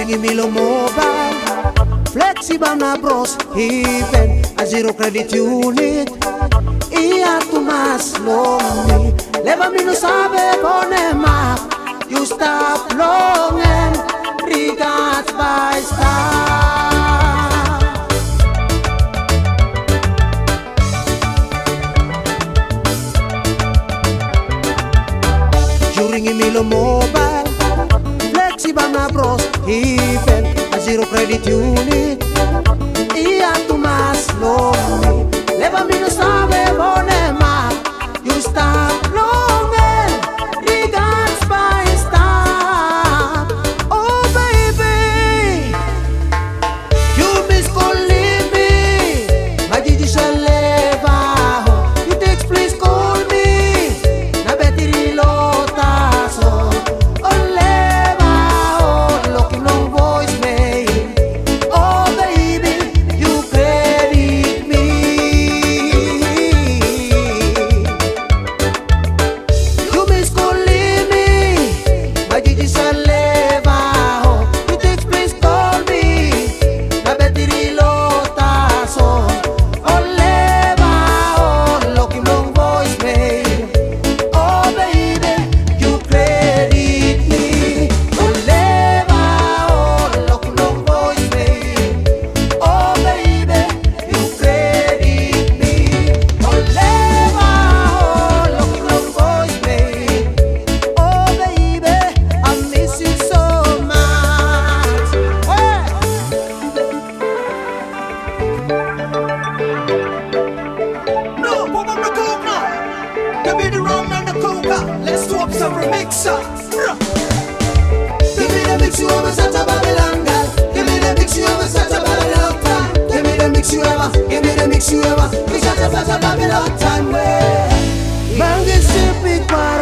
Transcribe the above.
ringing me low mobile, flexible na bros, even a zero credit unit. Iya tu mas lonely, leva mi no sabe ponema. You stop long and regards by star. You ringing me low mobile, flexible na bros, even a zero credit unit. Iya tu mas lonely, leva mi no sabe ponema. You stop long and regards by star. Oh baby, you miss calling me, ma Gigi se leva. You text please call me, na betiri lota so. Oh leva, oh looking on voicemail. Oh baby, you credit me. You miss calling me, ma Gigi se leva. You text please call me, na betiri lota so. Oh leva, oh looking on voicemail. Oh baby, you credit me. Oh leva, oh looking on voicemail. Oh baby, you credit me. Oh leva, oh looking on voicemail. Oh baby, I miss you so much. No, pop up the coke now. Give me the rum and the coca. Let's swap some remixer. Give me the mix you ever set a Babylon girl. Give me the mix you ever set a Babylon time. Give me the mix you ever. Give me the mix you ever. We set a Babylon time. Bang is big